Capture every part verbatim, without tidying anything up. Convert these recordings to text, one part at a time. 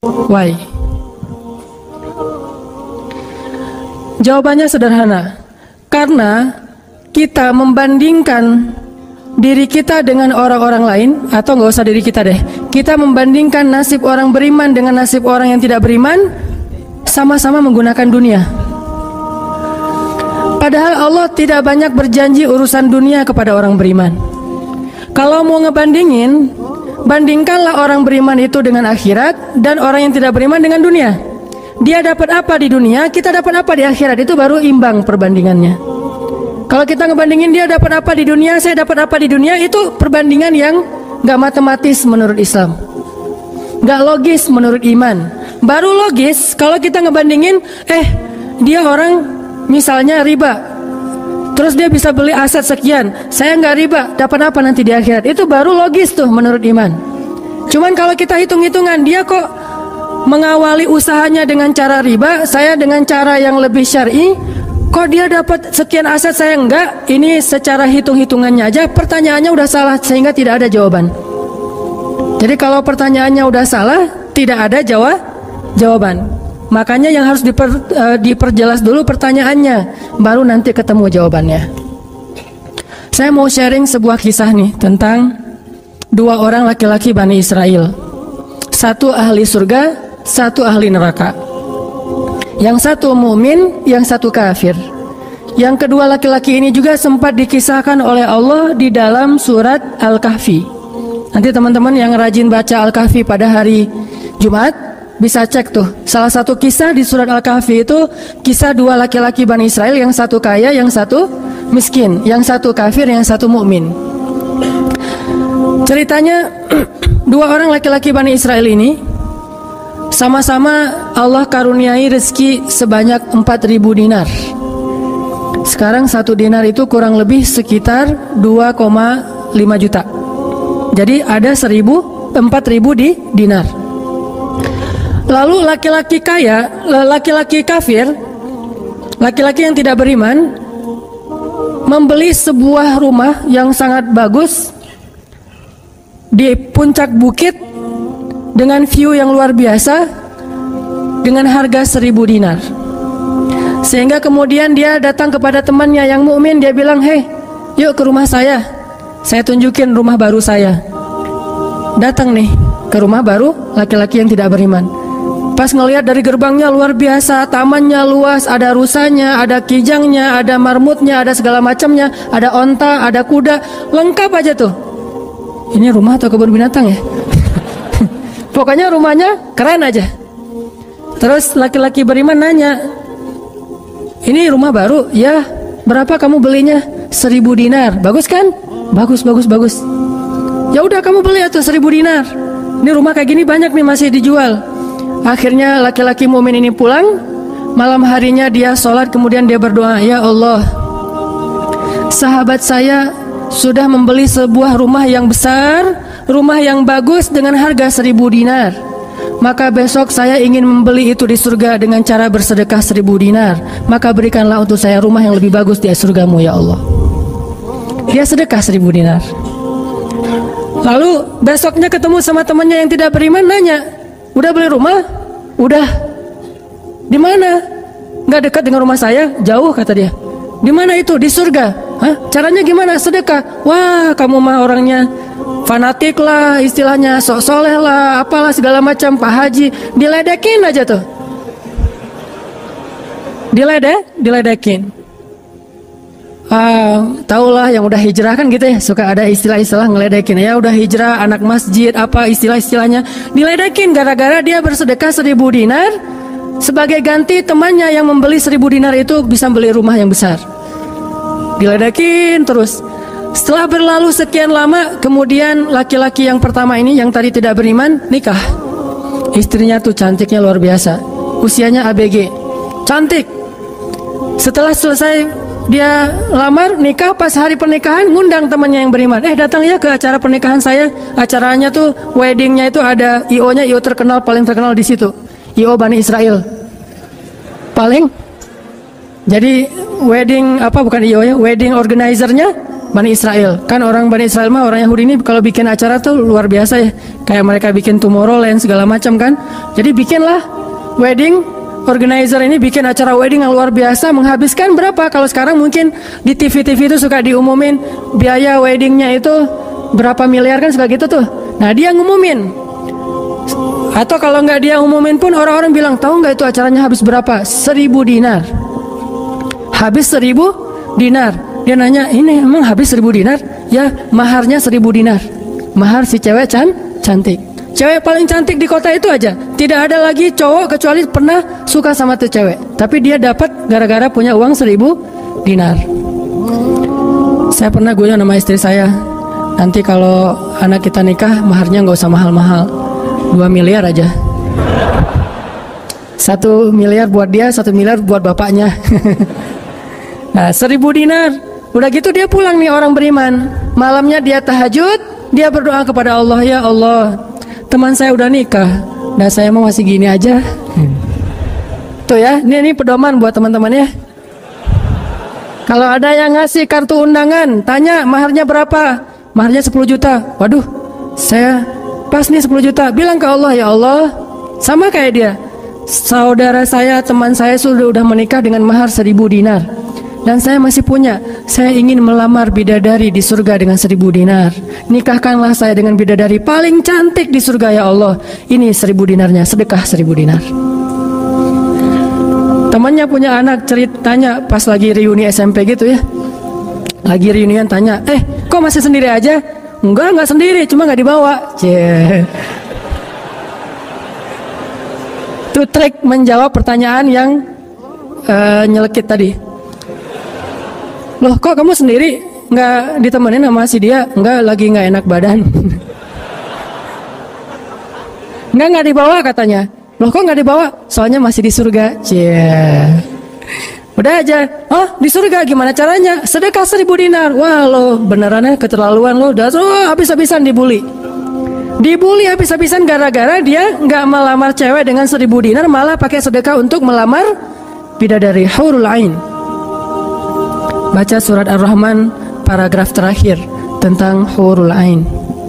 Why? Jawabannya sederhana. Karena kita membandingkan diri kita dengan orang-orang lain, atau nggak usah diri kita deh, kita membandingkan nasib orang beriman dengan nasib orang yang tidak beriman, sama-sama menggunakan dunia. Padahal Allah tidak banyak berjanji urusan dunia kepada orang beriman. Kalau mau ngebandingin, bandingkanlah orang beriman itu dengan akhirat dan orang yang tidak beriman dengan dunia. Dia dapat apa di dunia, kita dapat apa di akhirat, itu baru imbang perbandingannya. Kalau kita ngebandingin dia dapat apa di dunia, saya dapat apa di dunia, itu perbandingan yang gak matematis menurut Islam, gak logis menurut iman. Baru logis kalau kita ngebandingin, eh dia orang misalnya riba, terus dia bisa beli aset sekian, saya nggak riba, dapat apa nanti di akhirat, itu baru logis tuh menurut iman. Cuman kalau kita hitung-hitungan, dia kok mengawali usahanya dengan cara riba, saya dengan cara yang lebih syar'i, kok dia dapat sekian aset saya enggak, ini secara hitung-hitungannya aja pertanyaannya udah salah sehingga tidak ada jawaban. Jadi kalau pertanyaannya udah salah, tidak ada jawab jawaban. Makanya yang harus diper, uh, diperjelas dulu pertanyaannya, baru nanti ketemu jawabannya. Saya mau sharing sebuah kisah nih tentang dua orang laki-laki Bani Israel. Satu ahli surga, satu ahli neraka. Yang satu mukmin, yang satu kafir. Yang kedua laki-laki ini juga sempat dikisahkan oleh Allah di dalam surat Al-Kahfi. Nanti teman-teman yang rajin baca Al-Kahfi pada hari Jumat bisa cek tuh. Salah satu kisah di surat Al-Kahfi itu kisah dua laki-laki Bani Israel, yang satu kaya, yang satu miskin, yang satu kafir, yang satu mukmin. Ceritanya dua orang laki-laki Bani Israel ini sama-sama Allah karuniai rezeki sebanyak empat ribu dinar. Sekarang satu dinar itu kurang lebih sekitar dua koma lima juta. Jadi ada seribu, empat ribu di dinar. Lalu laki-laki kaya, laki-laki kafir, laki-laki yang tidak beriman, membeli sebuah rumah yang sangat bagus di puncak bukit dengan view yang luar biasa dengan harga seribu dinar. Sehingga kemudian dia datang kepada temannya yang mukmin, dia bilang, "Hei, yuk ke rumah saya. Saya tunjukin rumah baru saya." Datang nih ke rumah baru laki-laki yang tidak beriman. Pas ngelihat dari gerbangnya luar biasa, tamannya luas, ada rusanya, ada kijangnya, ada marmutnya, ada segala macamnya, ada onta, ada kuda, lengkap aja tuh. Ini rumah atau kebun binatang ya? Pokoknya rumahnya keren aja. Terus laki-laki beriman nanya, "Ini rumah baru?" "Ya." "Berapa kamu belinya?" Seribu dinar." "Bagus kan?" "Bagus, bagus, bagus." "Ya udah kamu beli atau seribu dinar. Ini rumah kayak gini banyak nih masih dijual." Akhirnya laki-laki mukmin ini pulang. Malam harinya dia sholat, kemudian dia berdoa, "Ya Allah, sahabat saya sudah membeli sebuah rumah yang besar, rumah yang bagus dengan harga seribu dinar. Maka besok saya ingin membeli itu di surga dengan cara bersedekah seribu dinar. Maka berikanlah untuk saya rumah yang lebih bagus di surgamu ya Allah." Dia sedekah seribu dinar. Lalu besoknya ketemu sama temannya yang tidak beriman, nanya, "Udah beli rumah?" "Udah." "Di mana?" "Nggak dekat dengan rumah saya, jauh," kata dia. "Di mana itu?" "Di surga." "Hah? Caranya gimana?" "Sedekah." "Wah, kamu mah orangnya fanatik lah, istilahnya sok soleh lah, apalah segala macam, Pak Haji." Diledekin aja tuh. Diledek, diledekin. Ah, tahulah yang udah hijrah kan gitu ya, suka ada istilah-istilah ngeledekin. Ya udah hijrah, anak masjid, apa istilah-istilahnya, diledekin gara-gara dia bersedekah seribu dinar. Sebagai ganti temannya yang membeli seribu dinar itu bisa beli rumah yang besar. Diledekin terus. Setelah berlalu sekian lama, kemudian laki-laki yang pertama ini yang tadi tidak beriman nikah. Istrinya tuh cantiknya luar biasa, usianya A B G, cantik. Setelah selesai dia lamar, nikah, pas hari pernikahan ngundang temannya yang beriman, "Eh datang ya ke acara pernikahan saya." Acaranya tuh weddingnya itu ada I O-nya, I O terkenal, paling terkenal di situ, I O Bani Israel. Paling. Jadi wedding apa bukan I O ya, wedding organizernya Bani Israel. Kan orang Bani Israel mah, orang Yahudi ini kalau bikin acara tuh luar biasa ya. Kayak mereka bikin Tomorrowland segala macam kan. Jadi bikinlah wedding organizer ini bikin acara wedding yang luar biasa, menghabiskan berapa? Kalau sekarang mungkin di T V-T V itu suka diumumin biaya weddingnya itu berapa miliar kan, suka gitu tuh. Nah dia ngumumin. Atau kalau nggak dia umumin pun orang-orang bilang, tahu nggak itu acaranya habis berapa? Seribu dinar. Habis seribu dinar. Dia nanya, ini emang habis seribu dinar? Ya, maharnya seribu dinar. Mahar si cewek can, cantik. Cewek paling cantik di kota itu aja. Tidak ada lagi cowok kecuali pernah suka sama tuh cewek. Tapi dia dapat gara-gara punya uang seribu dinar. Saya pernah guyon sama istri saya, nanti kalau anak kita nikah, maharnya nggak usah mahal-mahal, dua miliar aja. Satu miliar buat dia, satu miliar buat bapaknya. Nah, seribu dinar. Udah gitu dia pulang nih orang beriman. Malamnya dia tahajud, dia berdoa kepada Allah, ya Allah, teman saya udah nikah, dan saya mau masih gini aja. Tuh ya, ini, ini pedoman buat teman-teman ya. Kalau ada yang ngasih kartu undangan, tanya maharnya berapa? Maharnya sepuluh juta. Waduh, saya pas nih sepuluh juta. Bilang ke Allah, ya Allah, sama kayak dia, saudara saya, teman saya sudah udah menikah dengan mahar seribu dinar, dan saya masih punya. Saya ingin melamar bidadari di surga dengan seribu dinar. Nikahkanlah saya dengan bidadari paling cantik di surga, ya Allah. Ini seribu dinarnya, sedekah seribu dinar. Temannya punya anak, ceritanya pas lagi reuni S M P gitu ya. Lagi reunian, tanya, eh kok masih sendiri aja? Enggak, enggak sendiri, cuma nggak dibawa. Cie. Itu trik menjawab pertanyaan yang uh, nyelekit tadi. Loh, kok kamu sendiri, nggak ditemenin sama si dia? Nggak, lagi nggak enak badan. Nggak, nggak dibawa katanya. Loh, kok nggak dibawa? Soalnya masih di surga. Cie. Udah aja. Oh, di surga gimana caranya? Sedekah seribu dinar. Wah, lo benerannya keterlaluan lo. Udah oh, habis-habisan dibully. Dibully habis-habisan gara-gara dia nggak melamar cewek dengan seribu dinar, malah pakai sedekah untuk melamar bidadari hurul ain. Baca surat Ar-Rahman paragraf terakhir tentang hurul ain.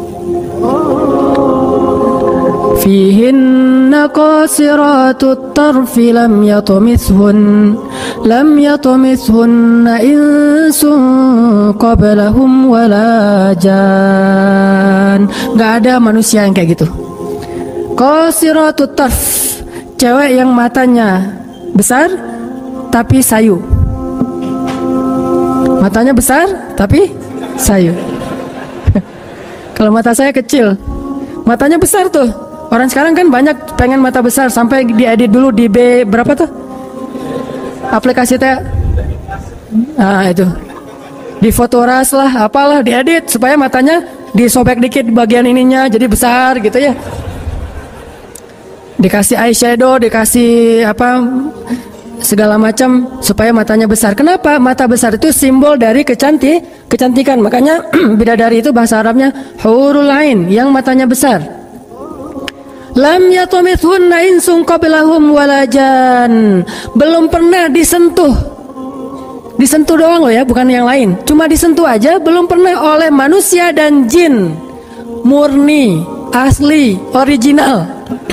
Fihinna qasiratut tarfi lam yatumithun lam yatumithunna insun qablahum wala jan. Gak ada manusia yang kayak gitu. Qasiratut tarf, cewek yang matanya besar tapi sayu. Matanya besar tapi sayu. Kalau mata saya kecil, matanya besar tuh. Orang sekarang kan banyak pengen mata besar, sampai diedit dulu di B berapa tuh aplikasi teh. Nah itu di Fotoras lah, apalah diedit supaya matanya disobek dikit bagian ininya jadi besar gitu ya. Dikasih eyeshadow, dikasih apa segala macam supaya matanya besar. Kenapa? Mata besar itu simbol dari kecantik, kecantikan. Makanya bidadari itu bahasa Arabnya hurul ain, yang matanya besar. Lam yatumithunna insun qablahum walajan. Belum pernah disentuh. Disentuh doang loh ya, bukan yang lain. Cuma disentuh aja, belum pernah oleh manusia dan jin. Murni, asli, original.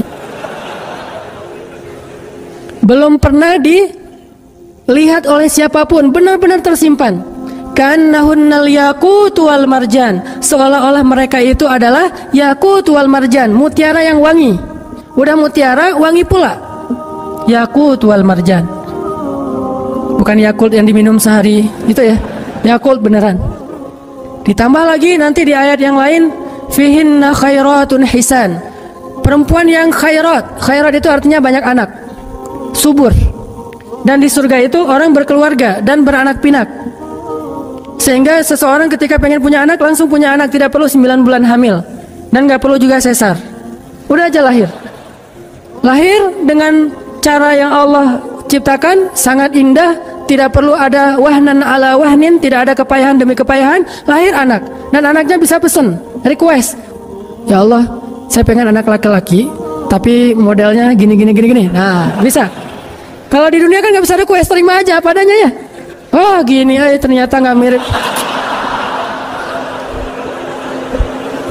Belum pernah dilihat oleh siapapun, benar-benar tersimpan. Kannahunnal yaqut wal marjan, seolah-olah mereka itu adalah yaqut wal marjan, mutiara yang wangi. Udah mutiara, wangi pula. Yaqut wal marjan. Bukan Yakult yang diminum sehari itu ya. Yakult beneran. Ditambah lagi nanti di ayat yang lain, fihinna khairatun hisan. Perempuan yang khairat. Khairat itu artinya banyak anak, subur. Dan di surga itu orang berkeluarga dan beranak pinak. Sehingga seseorang ketika pengen punya anak langsung punya anak, tidak perlu sembilan bulan hamil dan nggak perlu juga sesar. Udah aja lahir. Lahir dengan cara yang Allah ciptakan sangat indah, tidak perlu ada wahnan ala wahnin, tidak ada kepayahan demi kepayahan, lahir anak. Dan anaknya bisa pesen, request. Ya Allah, saya pengen anak laki-laki tapi modelnya gini gini gini gini. Nah, bisa. Kalau di dunia kan nggak bisa request, terima aja padanya ya. Oh gini, eh, ternyata nggak mirip.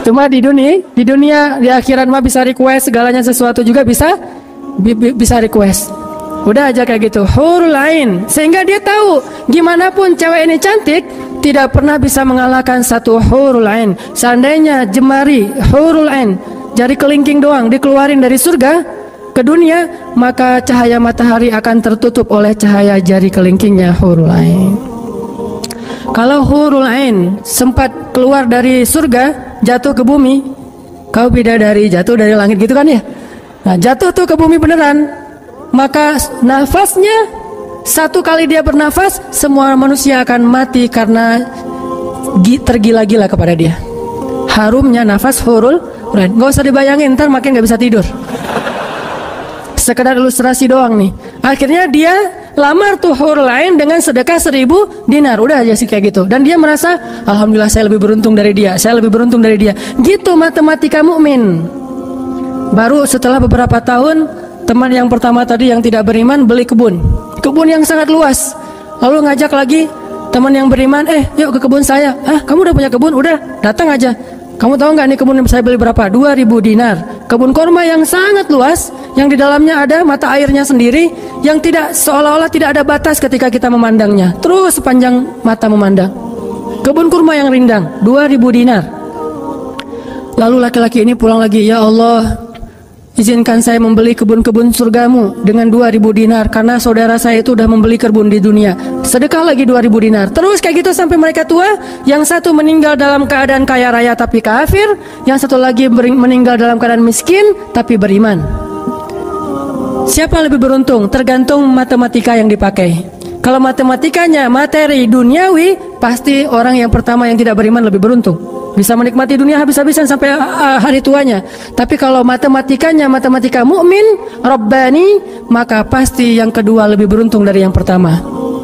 Cuma di dunia, di dunia di akhirat mah bisa request segalanya sesuatu juga bisa bi, bi, bisa request. Udah aja kayak gitu, hurul ain. Sehingga dia tahu gimana pun cewek ini cantik, tidak pernah bisa mengalahkan satu hurul ain. Seandainya jemari hurul ain, jari kelingking doang dikeluarin dari surga ke dunia, maka cahaya matahari akan tertutup oleh cahaya jari kelingkingnya hurul ain. Kalau hurul ain sempat keluar dari surga, jatuh ke bumi, kau bidadari jatuh dari langit gitu kan ya. Nah, jatuh tuh ke bumi beneran, maka nafasnya satu kali dia bernafas, semua manusia akan mati karena tergila-gila kepada dia. Harumnya nafas hurul ain. Gak usah dibayangin, ntar makin gak bisa tidur. Sekedar ilustrasi doang nih. Akhirnya dia lamar tuh hurul ain dengan sedekah seribu dinar. Udah aja sih kayak gitu. Dan dia merasa, alhamdulillah saya lebih beruntung dari dia, saya lebih beruntung dari dia. Gitu matematika mukmin. Baru setelah beberapa tahun, teman yang pertama tadi yang tidak beriman beli kebun, kebun yang sangat luas. Lalu ngajak lagi teman yang beriman, eh yuk ke kebun saya. Ah, kamu udah punya kebun? Udah, datang aja. Kamu tahu nggak nih kebun yang saya beli berapa? dua ribu dinar. Kebun korma yang sangat luas, yang di dalamnya ada mata airnya sendiri, yang tidak seolah-olah tidak ada batas ketika kita memandangnya. Terus sepanjang mata memandang. Kebun kurma yang rindang, dua ribu dinar. Lalu laki-laki ini pulang lagi, ya Allah, izinkan saya membeli kebun-kebun surgamu dengan dua ribu dinar, karena saudara saya itu udah membeli kebun di dunia. Sedekah lagi dua ribu dinar. Terus kayak gitu sampai mereka tua. Yang satu meninggal dalam keadaan kaya raya tapi kafir, yang satu lagi meninggal dalam keadaan miskin tapi beriman. Siapa lebih beruntung? Tergantung matematika yang dipakai. Kalau matematikanya materi duniawi, pasti orang yang pertama yang tidak beriman lebih beruntung. Bisa menikmati dunia habis-habisan sampai uh, hari tuanya. Tapi kalau matematikanya matematika mukmin, Rabbani, maka pasti yang kedua lebih beruntung dari yang pertama.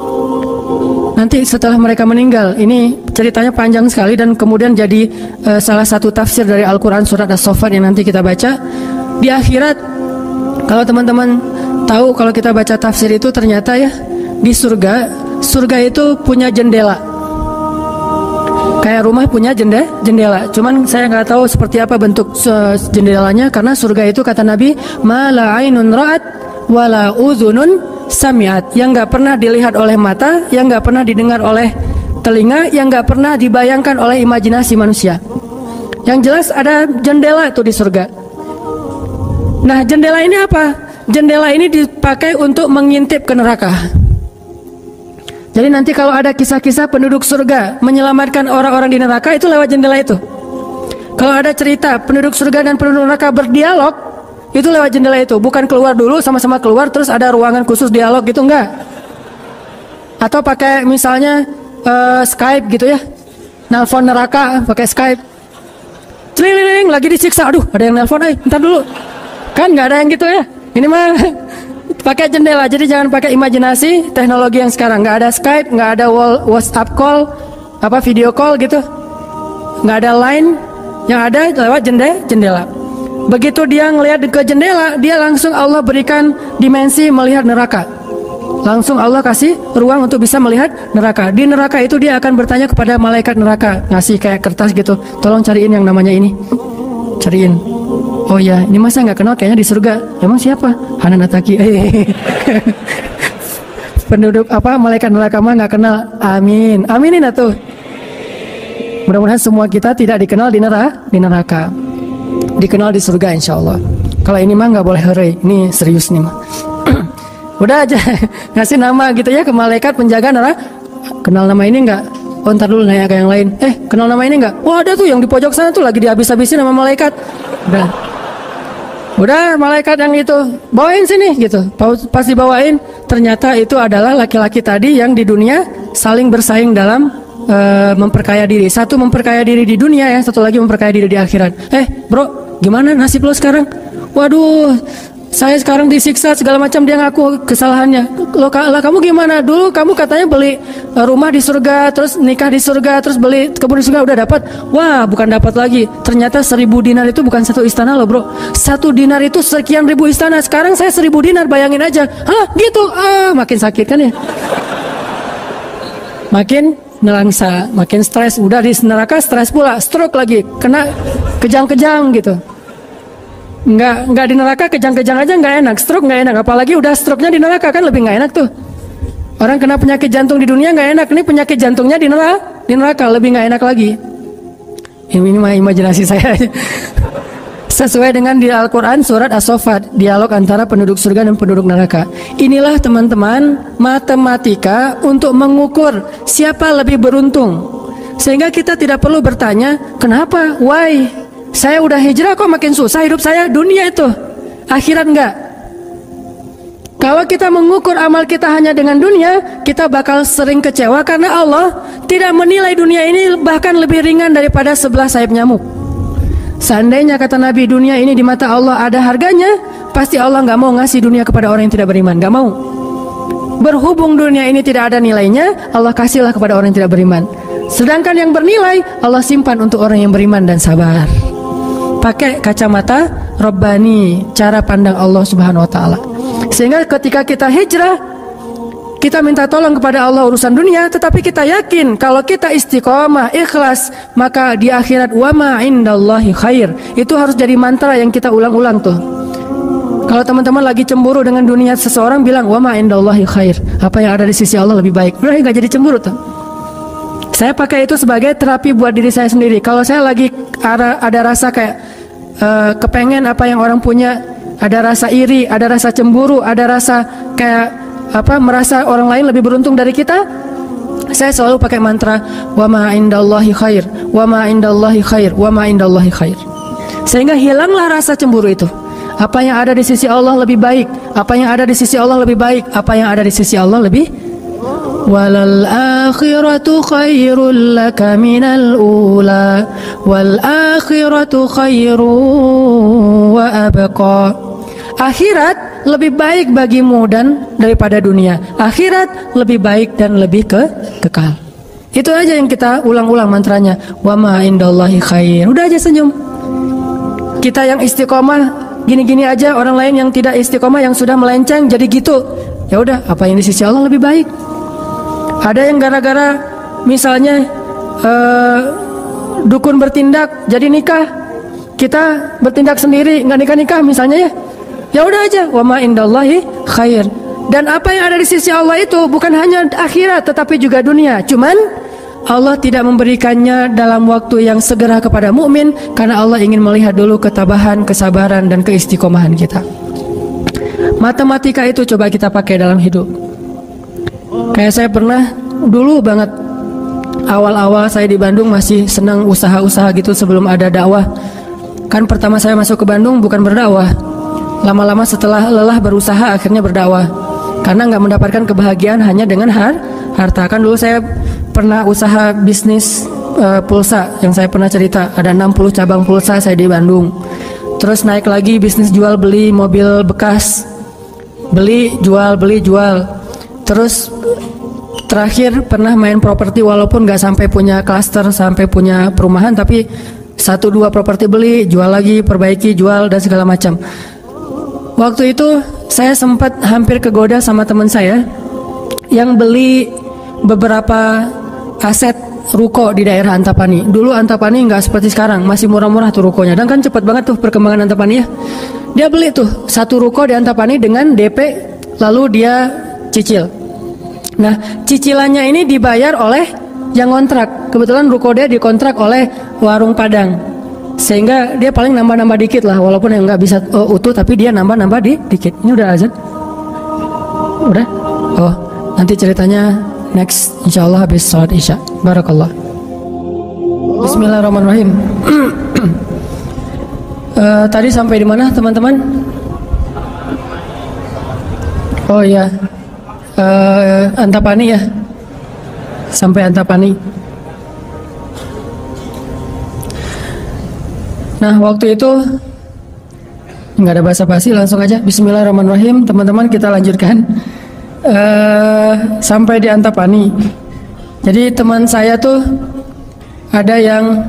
Nanti setelah mereka meninggal, ini ceritanya panjang sekali dan kemudian jadi uh, salah satu tafsir dari Al-Quran surat As-Saffat yang nanti kita baca. Di akhirat, kalau teman-teman tahu, kalau kita baca tafsir itu ternyata ya, di surga, surga itu punya jendela. Kayak rumah punya jendela, jendela. Cuman saya nggak tahu seperti apa bentuk jendelanya, karena surga itu kata Nabi, ma la ainun ra'at wa la udhunun sami'at, yang nggak pernah dilihat oleh mata, yang nggak pernah didengar oleh telinga, yang nggak pernah dibayangkan oleh imajinasi manusia. Yang jelas ada jendela itu di surga. Nah, jendela ini apa? Jendela ini dipakai untuk mengintip ke neraka. Jadi nanti kalau ada kisah-kisah penduduk surga menyelamatkan orang-orang di neraka, itu lewat jendela itu. Kalau ada cerita penduduk surga dan penduduk neraka berdialog, itu lewat jendela itu. Bukan keluar dulu, sama-sama keluar terus ada ruangan khusus dialog gitu, enggak. Atau pakai misalnya uh, Skype gitu ya, nelpon neraka pakai Skype. Celiling lagi disiksa, aduh ada yang nelpon, eh bentar dulu. Kan nggak ada yang gitu ya. Ini mah pakai jendela, jadi jangan pakai imajinasi teknologi yang sekarang. Nggak ada Skype, nggak ada WhatsApp call, apa video call gitu, nggak ada line, yang ada lewat jendela. Jendela. Begitu dia ngelihat ke jendela, dia langsung Allah berikan dimensi melihat neraka. Langsung Allah kasih ruang untuk bisa melihat neraka. Di neraka itu dia akan bertanya kepada malaikat neraka, ngasih kayak kertas gitu, tolong cariin yang namanya ini, cariin. Oh ya, ini masa nggak kenal kayaknya di surga. Emang siapa? Hanan Ataki. Penduduk apa malaikat neraka mah nggak kenal. Amin, aminin atuh. Mudah-mudahan semua kita tidak dikenal di neraka, di neraka, dikenal di surga insya Allah. Kalau ini mah nggak boleh hore, ini serius nih mah. Udah aja ngasih nama gitu ya ke malaikat penjaga neraka. Kenal nama ini nggak? Oh ntar dulu nanya ke yang lain. Eh kenal nama ini nggak? Wah ada tuh yang di pojok sana tuh lagi dihabis-habisin sama malaikat. Udah. Udah malaikat yang itu bawain sini gitu. Pas dibawain ternyata itu adalah laki-laki tadi yang di dunia saling bersaing dalam uh, memperkaya diri. Satu memperkaya diri di dunia, yang satu lagi memperkaya diri di akhirat. Eh bro, gimana nasib lo sekarang? Waduh, saya sekarang disiksa segala macam, dia ngaku kesalahannya. Lo lah kamu gimana? Dulu kamu katanya beli rumah di surga, terus nikah di surga, terus beli kebun di surga, udah dapat. Wah, bukan dapat lagi. Ternyata seribu dinar itu bukan satu istana loh bro. Satu dinar itu sekian ribu istana. Sekarang saya seribu dinar, bayangin aja. Hah gitu? Ah, makin sakit kan ya? Makin nelangsa, makin stres. Udah di neraka stres pula, stroke lagi, kena kejang-kejang gitu. Nggak nggak di neraka kejang-kejang aja nggak enak, stroke nggak enak, apalagi udah stroke-nya di neraka kan lebih nggak enak tuh. Orang kena penyakit jantung di dunia nggak enak, ini penyakit jantungnya di neraka, di neraka lebih nggak enak lagi. Ini mah imajinasi saya. Sesuai dengan di Al-Quran surat As-Saffat, dialog antara penduduk surga dan penduduk neraka. Inilah teman-teman matematika untuk mengukur siapa lebih beruntung. Sehingga kita tidak perlu bertanya, kenapa? Why? Saya udah hijrah kok makin susah hidup saya. Dunia itu, akhirat enggak. Kalau kita mengukur amal kita hanya dengan dunia, kita bakal sering kecewa karena Allah tidak menilai dunia ini bahkan lebih ringan daripada sebelah sayap nyamuk. Seandainya kata Nabi dunia ini di mata Allah ada harganya, pasti Allah nggak mau ngasih dunia kepada orang yang tidak beriman, nggak mau. Berhubung dunia ini tidak ada nilainya, Allah kasihlah kepada orang yang tidak beriman. Sedangkan yang bernilai Allah simpan untuk orang yang beriman dan sabar. Pakai kacamata Rabbani, cara pandang Allah Subhanahu Wa Taala. Sehingga ketika kita hijrah, kita minta tolong kepada Allah urusan dunia, tetapi kita yakin kalau kita istiqomah, ikhlas, maka di akhirat wa ma indallahi khair. Itu harus jadi mantra yang kita ulang-ulang tuh. Kalau teman-teman lagi cemburu dengan dunia seseorang, bilang wa ma indallahi khair. Apa yang ada di sisi Allah lebih baik. Udah nggak jadi cemburu tuh. Saya pakai itu sebagai terapi buat diri saya sendiri. Kalau saya lagi ada, ada rasa kayak uh, kepengen apa yang orang punya, ada rasa iri, ada rasa cemburu, ada rasa kayak apa merasa orang lain lebih beruntung dari kita, saya selalu pakai mantra wa ma indallahi khair, wa ma indallahi khair, wa ma indallahi khair. Sehingga hilanglah rasa cemburu itu. Apa yang ada di sisi Allah lebih baik, apa yang ada di sisi Allah lebih baik, apa yang ada di sisi Allah lebih walal akhiratu khairul laka minal ula wal akhiratu khairu wa abqa. Akhirat lebih baik bagimu dan daripada dunia. Akhirat lebih baik dan lebih ke kekal. Itu aja yang kita ulang-ulang mantranya. Wa ma indallahi khair. Udah aja senyum. Kita yang istiqomah gini-gini aja, orang lain yang tidak istiqomah yang sudah melenceng jadi gitu. Ya udah, apa yang di sisi Allah lebih baik. Ada yang gara-gara misalnya uh, dukun bertindak jadi nikah, kita bertindak sendiri nggak nikah-nikah misalnya ya. Ya udah aja, wa ma indallahi khair. Dan apa yang ada di sisi Allah itu bukan hanya akhirat tetapi juga dunia. Cuman Allah tidak memberikannya dalam waktu yang segera kepada mukmin karena Allah ingin melihat dulu ketabahan, kesabaran dan keistiqomahan kita. Matematika itu coba kita pakai dalam hidup. Kayak saya pernah dulu banget awal-awal saya di Bandung masih senang usaha-usaha gitu sebelum ada dakwah. Kan pertama saya masuk ke Bandung bukan berdakwah. Lama-lama setelah lelah berusaha akhirnya berdakwah. Karena nggak mendapatkan kebahagiaan hanya dengan har harta. Kan dulu saya pernah usaha bisnis uh, pulsa yang saya pernah cerita. Ada enam puluh cabang pulsa saya di Bandung. Terus naik lagi bisnis jual beli mobil bekas. Beli, jual, beli, jual. Terus terakhir pernah main properti walaupun nggak sampai punya klaster, sampai punya perumahan. Tapi satu dua properti beli, jual lagi, perbaiki, jual dan segala macam. Waktu itu saya sempat hampir kegoda sama teman saya yang beli beberapa aset ruko di daerah Antapani. Dulu Antapani nggak seperti sekarang, masih murah-murah tuh rukonya. Dan kan cepat banget tuh perkembangan Antapani ya. Dia beli tuh satu ruko di Antapani dengan D P, lalu dia cicil. Nah, cicilannya ini dibayar oleh yang kontrak. Kebetulan ruko dia dikontrak oleh Warung Padang. Sehingga dia paling nambah-nambah dikit lah, walaupun yang nggak bisa uh, utuh, tapi dia nambah-nambah di dikit. Ini udah azan? Udah? Oh, nanti ceritanya next, insya Allah habis sholat isya. Barakallah. Bismillahirrahmanirrahim. uh, tadi sampai di mana teman-teman? Oh iya, uh, Antapani ya, sampai Antapani. Nah waktu itu nggak ada basa-basi, langsung aja Bismillahirrahmanirrahim. Teman-teman kita lanjutkan uh, sampai di Antapani. Jadi teman saya tuh ada yang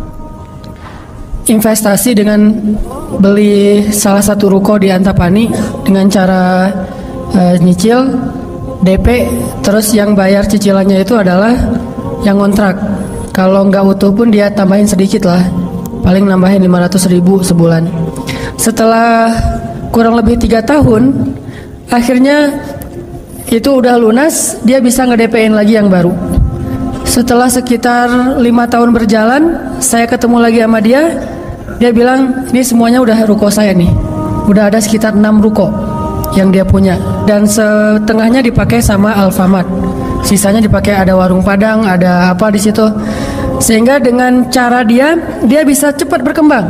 investasi dengan beli salah satu ruko di Antapani dengan cara uh, nyicil D P, terus yang bayar cicilannya itu adalah yang ngontrak. Kalau nggak utuh pun dia tambahin sedikit lah, paling nambahin lima ratus ribu sebulan. Setelah kurang lebih tiga tahun, akhirnya itu udah lunas, dia bisa nge-D P-in lagi yang baru. Setelah sekitar lima tahun berjalan, saya ketemu lagi sama dia. Dia bilang, ini semuanya udah ruko saya nih. Udah ada sekitar enam ruko yang dia punya, dan setengahnya dipakai sama Alfamart, sisanya dipakai ada warung Padang, ada apa di situ. Sehingga dengan cara dia, dia bisa cepat berkembang.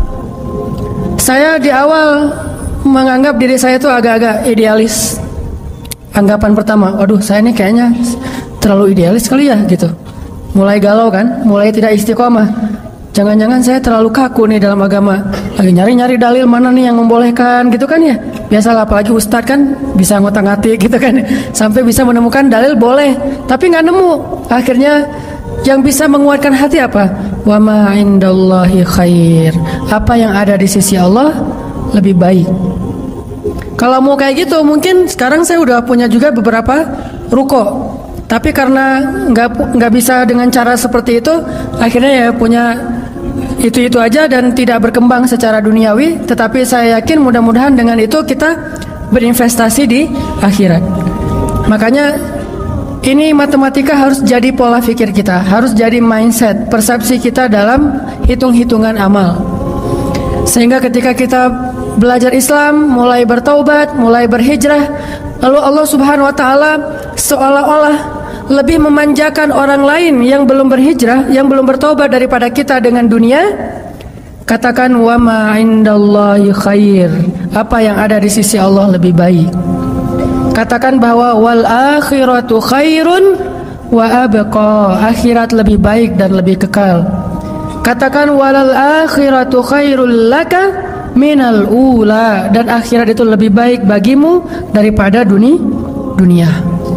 Saya di awal menganggap diri saya itu agak-agak idealis. Anggapan pertama, waduh saya ini kayaknya terlalu idealis kali ya gitu. Mulai galau kan, mulai tidak istiqomah. Jangan-jangan saya terlalu kaku nih dalam agama. Lagi nyari-nyari dalil mana nih yang membolehkan gitu kan ya. Biasalah, apalagi ustadz kan bisa ngotak-ngatik gitu kan, sampai bisa menemukan dalil boleh, tapi nggak nemu. Akhirnya yang bisa menguatkan hati apa? Wa ma indallahi khair. Apa yang ada di sisi Allah lebih baik. Kalau mau kayak gitu, mungkin sekarang saya udah punya juga beberapa ruko. Tapi karena nggak nggak bisa dengan cara seperti itu, akhirnya ya punya itu-itu aja dan tidak berkembang secara duniawi. Tetapi saya yakin mudah-mudahan dengan itu kita berinvestasi di akhirat. Makanya ini matematika harus jadi pola pikir kita, harus jadi mindset, persepsi kita dalam hitung-hitungan amal. Sehingga ketika kita belajar Islam, mulai bertaubat, mulai berhijrah, lalu Allah Subhanahu wa taala seolah-olah lebih memanjakan orang lain yang belum berhijrah, yang belum bertaubat daripada kita dengan dunia. Katakan wa ma indallahi khair. Apa yang ada di sisi Allah lebih baik. Katakan bahwa wal akhiratu khairun wa abqa. Akhirat lebih baik dan lebih kekal. Katakan walal akhiratu khairul laka minal ula. Dan akhirat itu lebih baik bagimu daripada dunia. dunia.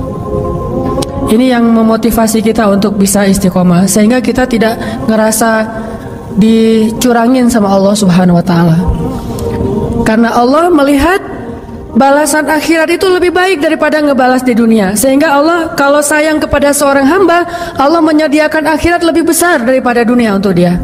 Ini yang memotivasi kita untuk bisa istiqomah, sehingga kita tidak ngerasa dicurangin sama Allah Subhanahu wa taala. Karena Allah melihat balasan akhirat itu lebih baik daripada ngebalas di dunia. Sehingga Allah kalau sayang kepada seorang hamba, Allah menyediakan akhirat lebih besar daripada dunia untuk dia.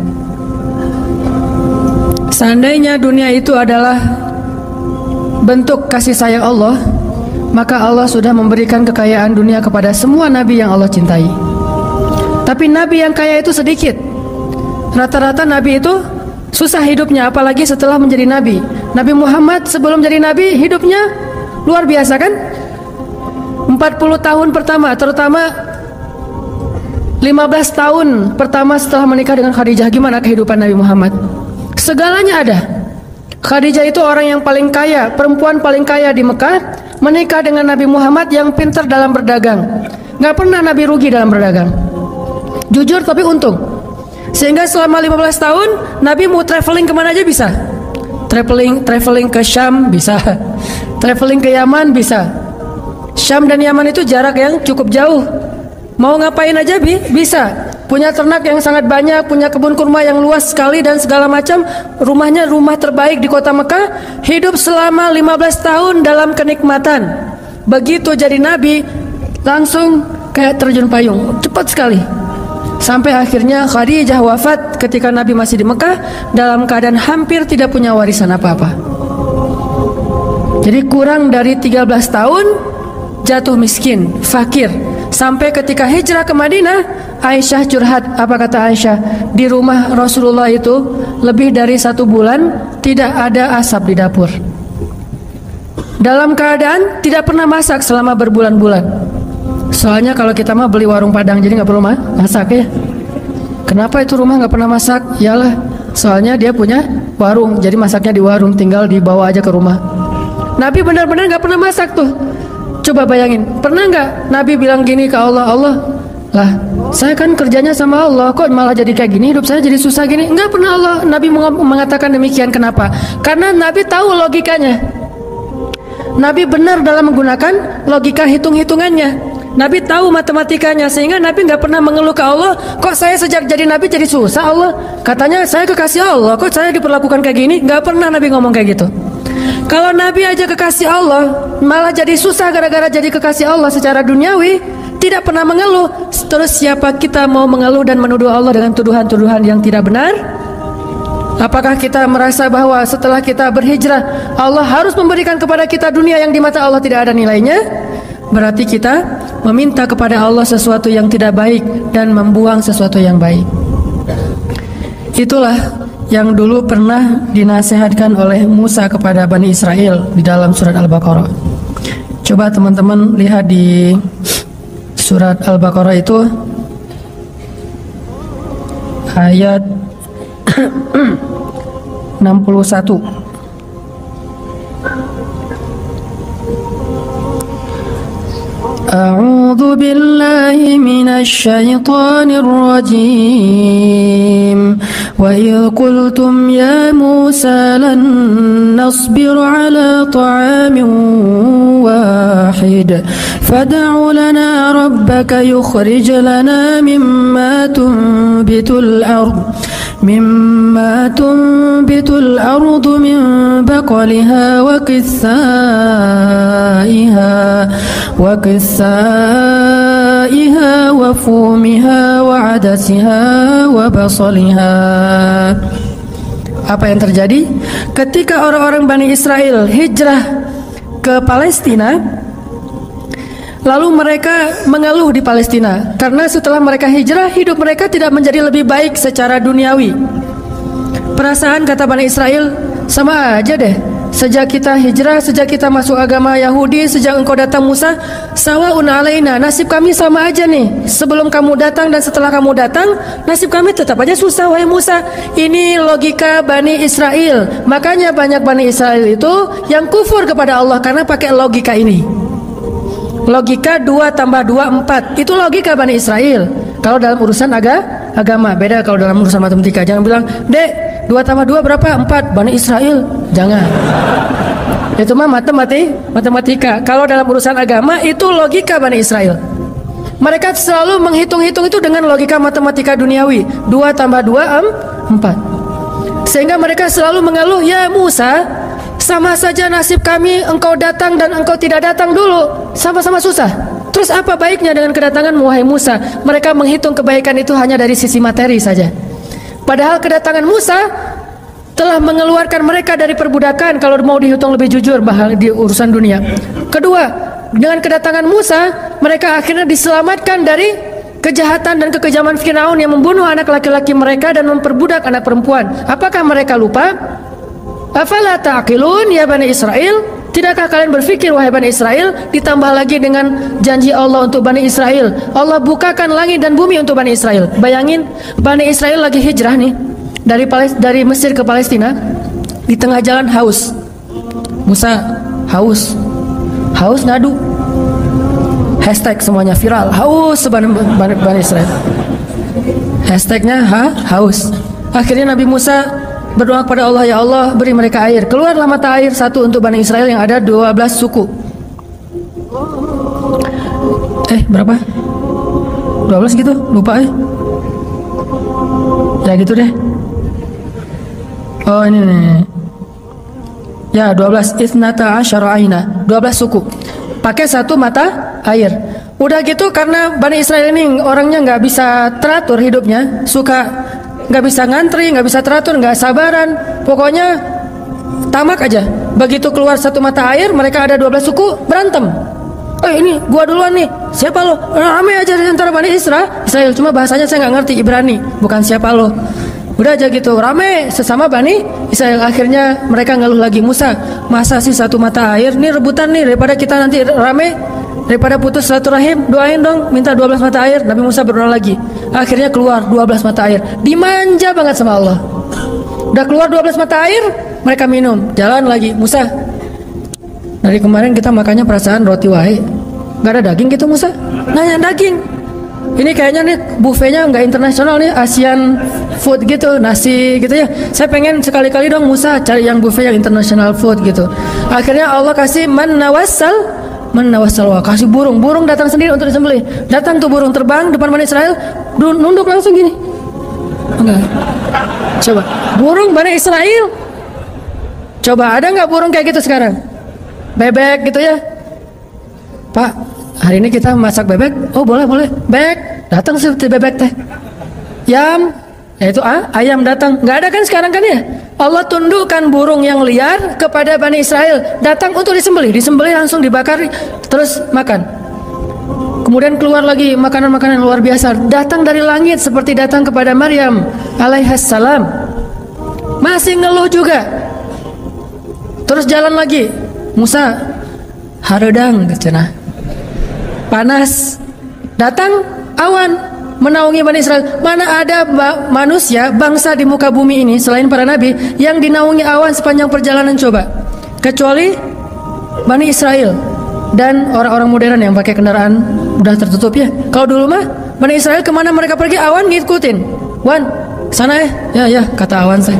Seandainya dunia itu adalah bentuk kasih sayang Allah, maka Allah sudah memberikan kekayaan dunia kepada semua nabi yang Allah cintai. Tapi nabi yang kaya itu sedikit. Rata-rata nabi itu susah hidupnya, apalagi setelah menjadi nabi. Nabi Muhammad sebelum jadi nabi hidupnya luar biasa kan? empat puluh tahun pertama, terutama lima belas tahun pertama setelah menikah dengan Khadijah, gimana kehidupan Nabi Muhammad? Segalanya ada. Khadijah itu orang yang paling kaya, perempuan paling kaya di Mekah, menikah dengan Nabi Muhammad yang pintar dalam berdagang. Gak pernah Nabi rugi dalam berdagang, jujur tapi untung. Sehingga selama lima belas tahun Nabi mau traveling kemana aja bisa. Traveling, traveling ke Syam bisa, traveling ke Yaman bisa. Syam dan Yaman itu jarak yang cukup jauh. Mau ngapain aja bi bisa. Punya ternak yang sangat banyak, punya kebun kurma yang luas sekali dan segala macam. Rumahnya rumah terbaik di kota Mekah. Hidup selama lima belas tahun dalam kenikmatan. Begitu jadi nabi, langsung kayak terjun payung, cepat sekali. Sampai akhirnya Khadijah wafat ketika Nabi masih di Mekah dalam keadaan hampir tidak punya warisan apa-apa. Jadi kurang dari tiga belas tahun jatuh miskin, fakir. Sampai ketika hijrah ke Madinah, Aisyah curhat. Apa kata Aisyah? Di rumah Rasulullah itu lebih dari satu bulan tidak ada asap di dapur. Dalam keadaan tidak pernah masak selama berbulan-bulan. Soalnya kalau kita mah beli warung Padang, jadi nggak perlu masak ya. Kenapa itu rumah nggak pernah masak? Yalah, soalnya dia punya warung, jadi masaknya di warung, tinggal dibawa aja ke rumah. Nabi benar-benar nggak pernah masak tuh. Coba bayangin, pernah nggak Nabi bilang gini ke Allah, Allah, lah saya kan kerjanya sama Allah, kok malah jadi kayak gini, hidup saya jadi susah gini? Nggak pernah Allah Nabi mengatakan demikian. Kenapa? Karena Nabi tahu logikanya. Nabi benar dalam menggunakan logika hitung-hitungannya. Nabi tahu matematikanya, sehingga Nabi nggak pernah mengeluh ke Allah, kok saya sejak jadi Nabi jadi susah Allah. Katanya saya kekasih Allah, kok saya diperlakukan kayak gini? Nggak pernah Nabi ngomong kayak gitu. Kalau Nabi aja kekasih Allah malah jadi susah gara-gara jadi kekasih Allah secara duniawi, tidak pernah mengeluh. Terus siapa kita mau mengeluh dan menuduh Allah dengan tuduhan-tuduhan yang tidak benar? Apakah kita merasa bahwa setelah kita berhijrah Allah harus memberikan kepada kita dunia yang di mata Allah tidak ada nilainya? Berarti kita meminta kepada Allah sesuatu yang tidak baik dan membuang sesuatu yang baik. Itulah yang dulu pernah dinasihatkan oleh Musa kepada Bani Israel di dalam surat Al-Baqarah. Coba teman-teman lihat di surat Al-Baqarah itu ayat enam puluh satu. A'udzu billahi minasy syaithanir rajim. Wa idh qultum ya Musa lan nasbir ala ta'amin wahid fad'u lana rabbaka yukhrij lana mimma tunbitul ardh مما تنبت الأرض من بقلها وكثائها وكثائها وفومها وعدسها وبصلها. Apa yang terjadi ketika orang-orang Bani Israel hijrah ke Palestina? Lalu mereka mengeluh di Palestina karena setelah mereka hijrah hidup mereka tidak menjadi lebih baik secara duniawi. Perasaan kata Bani Israel, sama aja deh. Sejak kita hijrah, sejak kita masuk agama Yahudi, sejak engkau datang Musa, sawa'un alaina, nasib kami sama aja nih. Sebelum kamu datang dan setelah kamu datang, nasib kami tetap aja susah wahai Musa. Ini logika Bani Israel. Makanya banyak Bani Israel itu yang kufur kepada Allah karena pakai logika ini. Logika dua tambah dua empat. Itu logika Bani Israel. Kalau dalam urusan aga, agama. Beda kalau dalam urusan matematika. Jangan bilang, dek, dua tambah dua berapa? empat. Bani Israel. Jangan. Itu mah matematik, matematika. Kalau dalam urusan agama, itu logika Bani Israel. Mereka selalu menghitung-hitung itu dengan logika matematika duniawi. Dua tambah dua, empat. Sehingga mereka selalu mengeluh, ya Musa, sama saja nasib kami engkau datang dan engkau tidak datang dulu. Sama-sama susah. Terus apa baiknya dengan kedatangan wahai Musa? Mereka menghitung kebaikan itu hanya dari sisi materi saja. Padahal kedatangan Musa telah mengeluarkan mereka dari perbudakan kalau mau dihitung lebih jujur bahal di urusan dunia. Kedua, dengan kedatangan Musa mereka akhirnya diselamatkan dari kejahatan dan kekejaman Firaun yang membunuh anak laki-laki mereka dan memperbudak anak perempuan. Apakah mereka lupa? Afala ta'qilun ya Bani Israel? Tidakkah kalian berfikir wahai Bani Israel? Ditambah lagi dengan janji Allah untuk Bani Israel, Allah bukakan langit dan bumi untuk Bani Israel. Bayangin Bani Israel lagi hijrah nih dari Palestina, dari Mesir ke Palestina. Di tengah jalan haus. Musa haus. Haus ngadu. Hashtag semuanya viral. Haus Bani, Bani, Bani Israel. Hashtagnya ha, haus. Akhirnya Nabi Musa berdoa kepada Allah, ya Allah beri mereka air. Keluarlah mata air satu untuk Bani Israel yang ada dua belas suku. Eh berapa? dua belas gitu? Lupa eh. Ya gitu deh. Oh ini nih. Ya dua belas isnata asyara aina, dua belas suku. Pakai satu mata air. Udah gitu karena Bani Israel ini orangnya nggak bisa teratur hidupnya, suka nggak bisa ngantri, nggak bisa teratur, nggak sabaran, pokoknya tamak aja. Begitu keluar satu mata air, mereka ada dua belas suku berantem. Eh ini gua duluan nih, siapa lo? Rame aja di antara Bani Israel. Israel cuma bahasanya saya nggak ngerti Ibrani, bukan siapa lo. Udah aja gitu, rame sesama Bani Israel. Akhirnya mereka ngeluh lagi, Musa, masa sih satu mata air? Nih rebutan nih, daripada kita nanti rame, daripada putus silaturahim, doain dong minta dua belas mata air. Nabi Musa berdoa lagi. Akhirnya keluar dua belas mata air. Dimanja banget sama Allah. Udah keluar dua belas mata air, mereka minum. Jalan lagi, Musa, dari kemarin kita makannya perasaan roti wae, gak ada daging gitu Musa? Nanya daging. Ini kayaknya nih buffetnya nggak internasional nih, Asian food gitu, nasi gitu ya. Saya pengen sekali-kali dong Musa cari yang buffet yang international food gitu. Akhirnya Allah kasih man nawassal, man nawassal, kasih burung. Burung datang sendiri untuk disembelih. Datang tuh burung terbang depan Bani Israel, nunduk langsung gini. Enggak. Coba burung Bani Israel Coba ada nggak burung kayak gitu sekarang? Bebek gitu ya. Pak, hari ini kita masak bebek. Oh boleh boleh. Bebek datang seperti bebek teh. Yam, yaitu ah, ayam datang. Nggak ada kan sekarang kan ya? Allah tundukkan burung yang liar kepada Bani Israel, datang untuk disembelih, disembelih langsung dibakar, terus makan. Kemudian keluar lagi makanan-makanan luar biasa, datang dari langit seperti datang kepada Maryam alaihassalam. Masih ngeluh juga. Terus jalan lagi, Musa haredang cenah. Panas, datang awan menaungi Bani Israel. Mana ada ba manusia, bangsa di muka bumi ini selain para nabi yang dinaungi awan sepanjang perjalanan coba, kecuali Bani Israel dan orang-orang modern yang pakai kendaraan udah tertutup ya. Kalau dulu mah Bani Israel kemana mereka pergi awan ngikutin. Wan, sana ya, ya ya kata awan saya.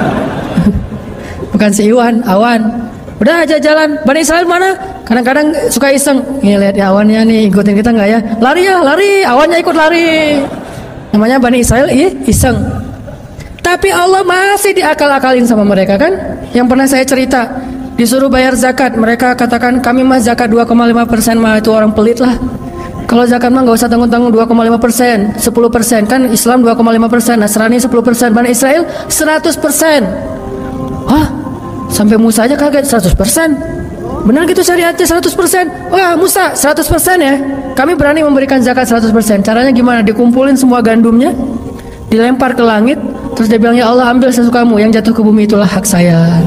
Bukan si Iwan, awan. Udah aja jalan. Bani Israel mana? Kadang-kadang suka iseng. Nih lihat ya awannya nih, ikutin kita nggak ya? Lari ya, lari. Awannya ikut lari. Namanya Bani Israel, ih iseng. Tapi Allah masih diakal-akalin sama mereka kan? Yang pernah saya cerita, disuruh bayar zakat, mereka katakan kami mah zakat dua koma lima persen mah itu orang pelit lah. Kalau zakat mah nggak usah tanggung-tanggung dua koma lima persen, sepuluh persen kan Islam dua koma lima persen, Nasrani sepuluh persen, Bani Israel seratus persen. Hah? Sampai Musa aja kaget, seratus persen. Benar gitu syariatnya seratus persen. Wah Musa seratus persen ya. Kami berani memberikan zakat seratus persen. Caranya gimana? Dikumpulin semua gandumnya, dilempar ke langit, terus dia bilang ya Allah ambil sesukamu, yang jatuh ke bumi itulah hak saya.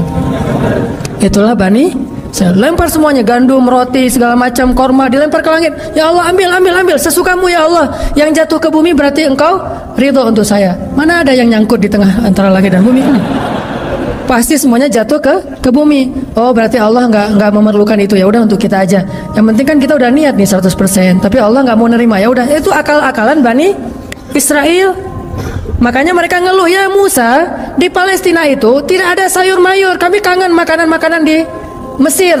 Itulah Bani, saya lempar semuanya, gandum, roti, segala macam, korma dilempar ke langit. Ya Allah ambil, ambil, ambil sesukamu ya Allah. Yang jatuh ke bumi berarti engkau ridho untuk saya. Mana ada yang nyangkut di tengah antara langit dan bumi kan? Pasti semuanya jatuh ke ke bumi. Oh berarti Allah nggak nggak memerlukan itu, ya udah untuk kita aja. Yang penting kan kita udah niat nih seratus persen. Tapi Allah nggak mau nerima, ya udah itu akal-akalan Bani Israel. Makanya mereka ngeluh, ya Musa di Palestina itu tidak ada sayur mayur. Kami kangen makanan-makanan di Mesir.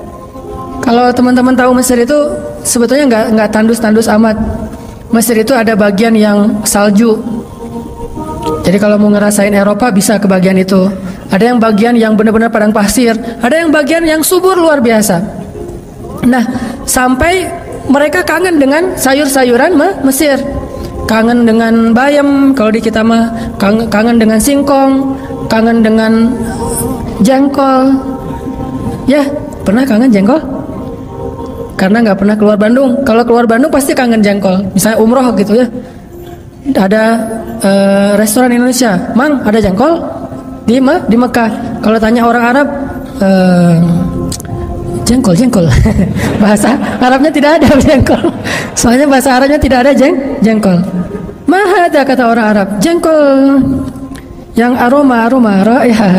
Kalau teman-teman tahu Mesir itu sebetulnya nggak nggak tandus-tandus amat. Mesir itu ada bagian yang salju. Jadi kalau mau ngerasain Eropa bisa ke bagian itu. Ada yang bagian yang benar-benar padang pasir, ada yang bagian yang subur luar biasa. Nah, sampai mereka kangen dengan sayur-sayuran Mesir. Kangen dengan bayam kalau di kita mah, kangen, kangen dengan singkong, kangen dengan jengkol. Ya, pernah kangen jengkol? Karena nggak pernah keluar Bandung. Kalau keluar Bandung pasti kangen jengkol. Misalnya umroh gitu ya. Ada uh, restoran Indonesia, Mang ada jengkol di Ma, di Mekah. Kalau tanya orang Arab, uh, jengkol jengkol. Bahasa Arabnya tidak ada jengkol. Soalnya bahasa Arabnya tidak ada jeng jengkol. Mahada kata orang Arab, jengkol yang aroma aroma raihah.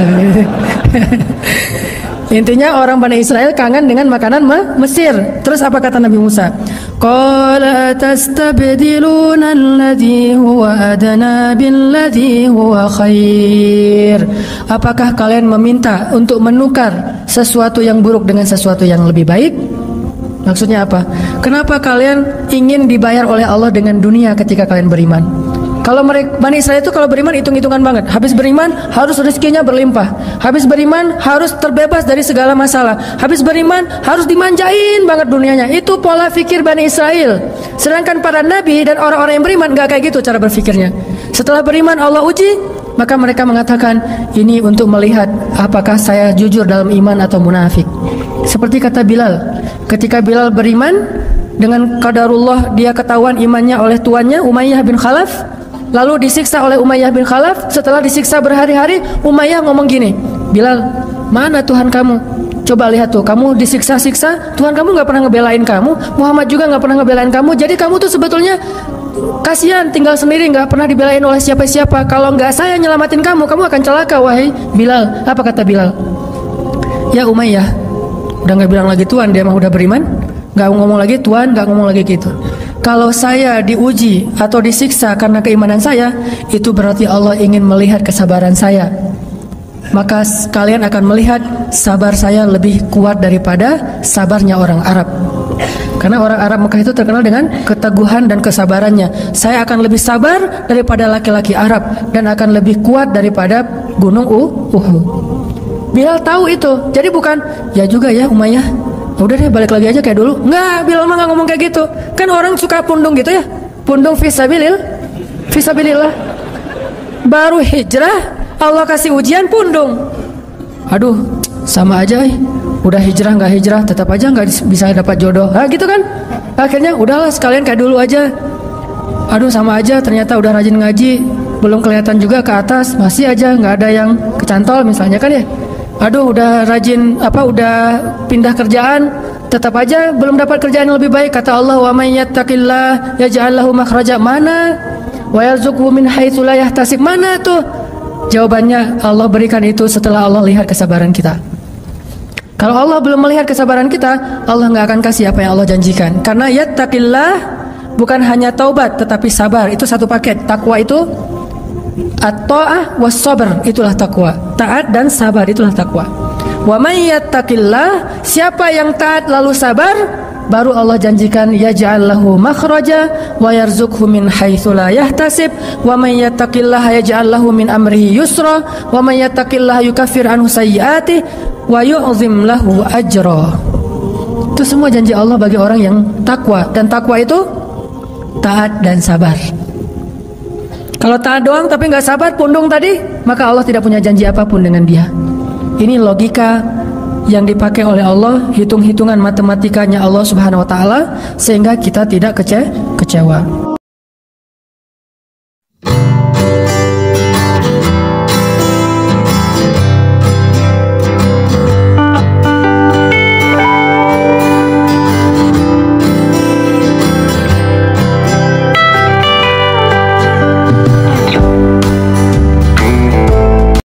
Intinya orang Bani Israel kangen dengan makanan Mesir. Terus apa kata Nabi Musa? Qala tastabdiluna alladhi huwa adna billadhi huwa khair. Apakah kalian meminta untuk menukar sesuatu yang buruk dengan sesuatu yang lebih baik? Maksudnya apa? Kenapa kalian ingin dibayar oleh Allah dengan dunia ketika kalian beriman? Kalau mereka Bani Israel itu kalau beriman hitung-hitungan banget. Habis beriman harus rezekinya berlimpah. Habis beriman harus terbebas dari segala masalah. Habis beriman harus dimanjain banget dunianya. Itu pola pikir Bani Israel. Sedangkan para nabi dan orang-orang yang beriman nggak kayak gitu cara berpikirnya. Setelah beriman Allah uji, maka mereka mengatakan ini untuk melihat apakah saya jujur dalam iman atau munafik. Seperti kata Bilal, ketika Bilal beriman dengan qadarullah dia ketahuan imannya oleh tuannya Umayyah bin Khalaf. Lalu disiksa oleh Umayyah bin Khalaf. Setelah disiksa berhari-hari, Umayyah ngomong gini, Bilal, mana Tuhan kamu? Coba lihat tuh, kamu disiksa-siksa, Tuhan kamu gak pernah ngebelain kamu, Muhammad juga gak pernah ngebelain kamu. Jadi kamu tuh sebetulnya kasihan, tinggal sendiri, gak pernah dibelain oleh siapa-siapa. Kalau gak saya nyelamatin kamu, kamu akan celaka, wahai Bilal. Apa kata Bilal? Ya Umayyah, udah gak bilang lagi Tuhan, dia mah udah beriman. Gak ngomong lagi Tuhan, gak ngomong lagi gitu. Kalau saya diuji atau disiksa karena keimanan saya, itu berarti Allah ingin melihat kesabaran saya. Maka kalian akan melihat sabar saya lebih kuat daripada sabarnya orang Arab. Karena orang Arab Mekah itu terkenal dengan keteguhan dan kesabarannya. Saya akan lebih sabar daripada laki-laki Arab dan akan lebih kuat daripada gunung Uhud. Bilal tahu itu. Jadi bukan ya juga ya Umayyah, udah deh balik lagi aja kayak dulu. Enggak, Bilal mah nggak ngomong kayak gitu. Kan orang suka pundung gitu ya, pundung fisabilil, fisabilillah. Baru hijrah Allah kasih ujian pundung. Aduh, sama aja eh. Udah hijrah nggak hijrah tetap aja nggak bisa dapat jodoh. Ah gitu kan. Akhirnya udahlah sekalian kayak dulu aja. Aduh sama aja, ternyata udah rajin ngaji belum kelihatan juga ke atas, masih aja nggak ada yang kecantol misalnya kan ya. Aduh udah rajin apa udah pindah kerjaan tetap aja belum dapat kerjaan yang lebih baik. Kata Allah, wa may yattaqillah yaj'al lahu makhraja. Mana? Wa yarzuqhu min haitsu la yahtasib. Mana tuh? Jawabannya Allah berikan itu setelah Allah lihat kesabaran kita. Kalau Allah belum melihat kesabaran kita, Allah nggak akan kasih apa yang Allah janjikan. Karena yattaqillah bukan hanya taubat tetapi sabar, itu satu paket. Takwa itu at-ta'ah was-sabr, itulah takwa. Taat dan sabar itulah takwa. Wa may yattaqillah, siapa yang taat lalu sabar, baru Allah janjikan yaj'al lahu makhraja wa yarzuqhu min haitsu la yahtasib. Wa may yattaqillaha yaj'al lahu min amrihi yusra wa may yattaqillaha yukaffir anhu sayyi'atihi wa yu'zim lahu ajra. Itu semua janji Allah bagi orang yang takwa, dan takwa itu taat dan sabar. Kalau taat doang tapi nggak sabar, pundung tadi, maka Allah tidak punya janji apapun dengan dia. Ini logika yang dipakai oleh Allah, hitung-hitungan matematikanya Allah Subhanahu wa taala, sehingga kita tidak kece kecewa.